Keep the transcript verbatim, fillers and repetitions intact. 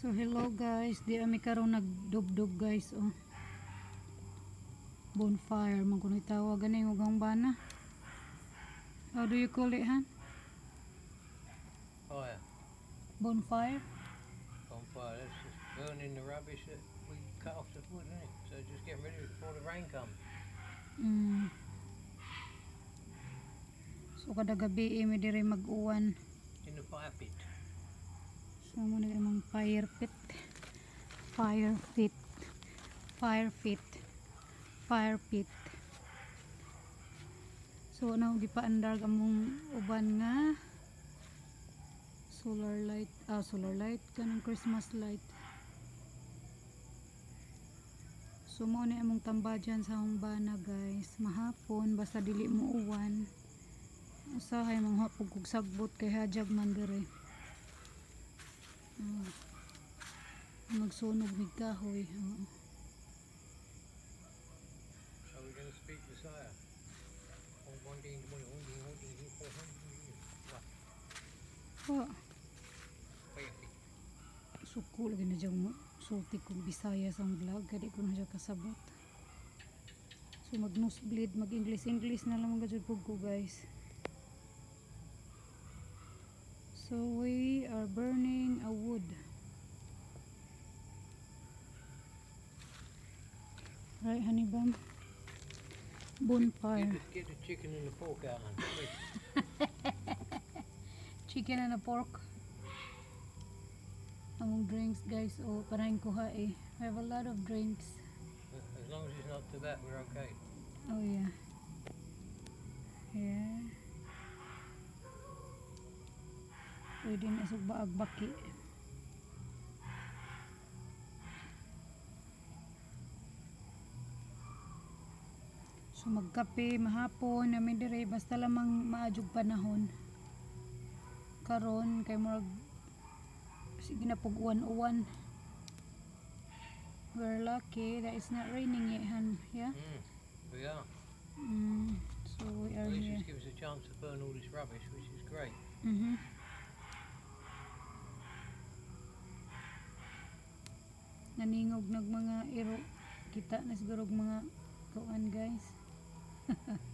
So hello guys, di ami karon nagdubdub guys oh. Bonfire man kuno tawag gani ugang bana. How do you call it, Han? Fire. Bonfire? Bonfire, that's just burning the rubbish that we cut off the wood, isn't it? So just getting rid of it before the rain comes. Mm. So kada gabi eh, may dire mag-uwan. In the fire pit. So mo na imong fire pit. Fire pit. Fire pit. Fire pit. So now gipaandar among uban nga solar light, ah solar light kanang Christmas light. So mo ni among tambayan sa humbana guys, mahapon basta dili mo uwan. Usahay mga hapog kog sagbot kay hajag man dire. Uh, magsunog mig kahoy. Uh. So we're going to speak BISAYA. Oh. Suko lagi na dyan mo. Sulti kong Bisaya sa vlog. Kaya ko na dyan kasabot. So mag nosebleed, mag English English na lang mga dyan ko guys. So we are burning a wood. Right, honey bun? Bonfire. Get, get the chicken and the pork out, man. Chicken and a pork. Among drinks guys, oh parahin kuha eh. We have a lot of drinks. As long as it's not to that, we're okay. Oh yeah. Yeah. Pwede na sa baagbaki. So magkape mahapon namin dire basta lamang maadjog panahon. Karon kay murag sige na pug uwan-uwan. We're lucky that it's not raining yet, Han. Yeah? Mm, we are. Mm, so we are At least here. it's give us a chance to burn all this rubbish, which is great. Mhm. Naningog nag mga iro. Kita na siguro mga kuan guys.